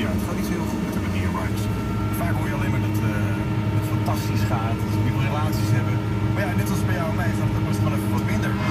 Ja, het gaat niet zo heel goed met de dierenbars. Vaak hoor je alleen maar dat het fantastisch gaat, dat ze nieuwe relaties hebben. Maar ja, net als bij jou en mij gaat het ook best wel even wat minder.